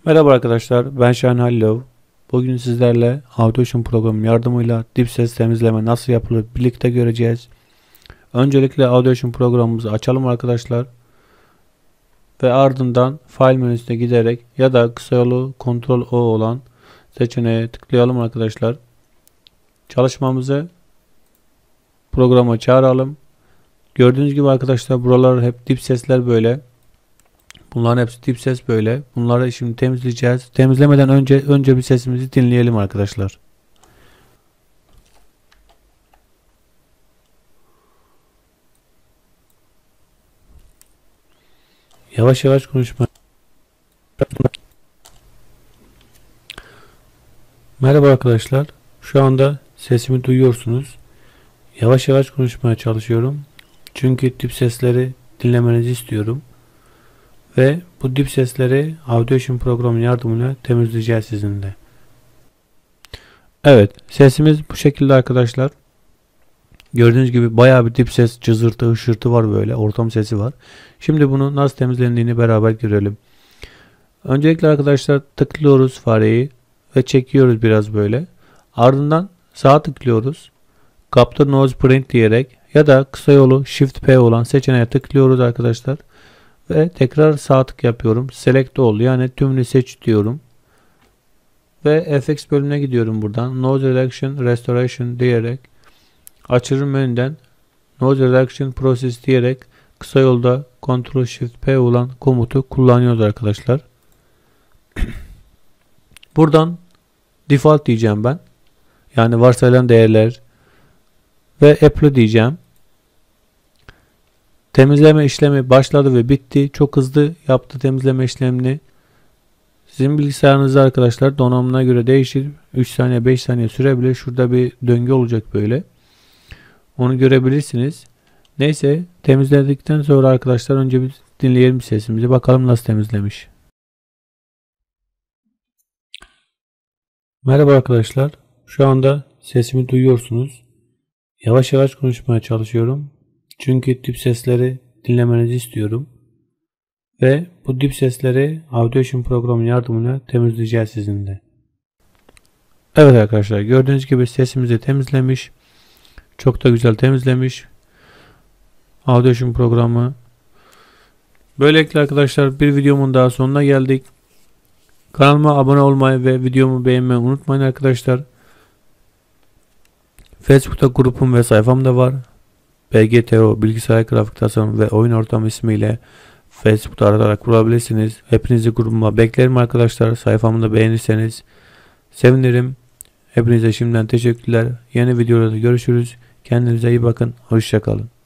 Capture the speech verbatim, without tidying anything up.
Merhaba arkadaşlar, ben Şahin Hallov. Bugün sizlerle Audition programı yardımıyla dip ses temizleme nasıl yapılır birlikte göreceğiz. Öncelikle Audition programımızı açalım arkadaşlar. Ve ardından File menüsüne giderek ya da kısa yolu Ctrl O olan seçeneğe tıklayalım arkadaşlar. Çalışmamızı programa çağıralım. Gördüğünüz gibi arkadaşlar buralar hep dip sesler böyle. Bunların hepsi dip ses böyle. Bunları şimdi temizleyeceğiz. Temizlemeden önce önce bir sesimizi dinleyelim arkadaşlar. Yavaş yavaş konuşma. Merhaba arkadaşlar. Şu anda sesimi duyuyorsunuz. Yavaş yavaş konuşmaya çalışıyorum. Çünkü dip sesleri dinlemenizi istiyorum. Ve bu dip sesleri Audition programının yardımıyla temizleyeceğiz sizinle. Evet, sesimiz bu şekilde arkadaşlar. Gördüğünüz gibi bayağı bir dip ses, cızırtı, hışırtı var böyle. Ortam sesi var. Şimdi bunu nasıl temizlendiğini beraber görelim. Öncelikle arkadaşlar tıklıyoruz fareyi ve çekiyoruz biraz böyle. Ardından sağa tıklıyoruz. Capture Noise Print diyerek ya da kısa yolu Shift P olan seçeneğe tıklıyoruz arkadaşlar. Ve tekrar sağ tık yapıyorum. Select All yani tümünü seç diyorum. Ve F X bölümüne gidiyorum buradan. Noise Reduction Restoration diyerek açılım menüden Noise Reduction Process diyerek kısa yolda Ctrl Shift P olan komutu kullanıyoruz arkadaşlar. Buradan Default diyeceğim ben. Yani varsayılan değerler ve Apply diyeceğim. Temizleme işlemi başladı ve bitti. Çok hızlı yaptı temizleme işlemini. Sizin bilgisayarınızda arkadaşlar donanımına göre değişir. üç saniye beş saniye sürebilir. Şurada bir döngü olacak böyle. Onu görebilirsiniz. Neyse temizledikten sonra arkadaşlar önce bir dinleyelim sesimizi. Bakalım nasıl temizlemiş. Merhaba arkadaşlar. Şu anda sesimi duyuyorsunuz. Yavaş yavaş konuşmaya çalışıyorum. Çünkü dip sesleri dinlemenizi istiyorum. Ve bu dip sesleri Audition programının yardımıyla temizleyeceğiz sizinle. Evet arkadaşlar gördüğünüz gibi sesimizi temizlemiş. Çok da güzel temizlemiş. Audition programı. Böylelikle arkadaşlar bir videomun daha sonuna geldik. Kanalıma abone olmayı ve videomu beğenmeyi unutmayın arkadaşlar. Facebook'ta grubum ve sayfam da var. B G T O Bilgisayar Grafik Tasarım ve Oyun Ortamı ismiyle Facebook'ta aratarak bulabilirsiniz. Hepinizi grubuma beklerim arkadaşlar. Sayfamı da beğenirseniz sevinirim. Hepinize şimdiden teşekkürler. Yeni videolarda görüşürüz. Kendinize iyi bakın. Hoşça kalın.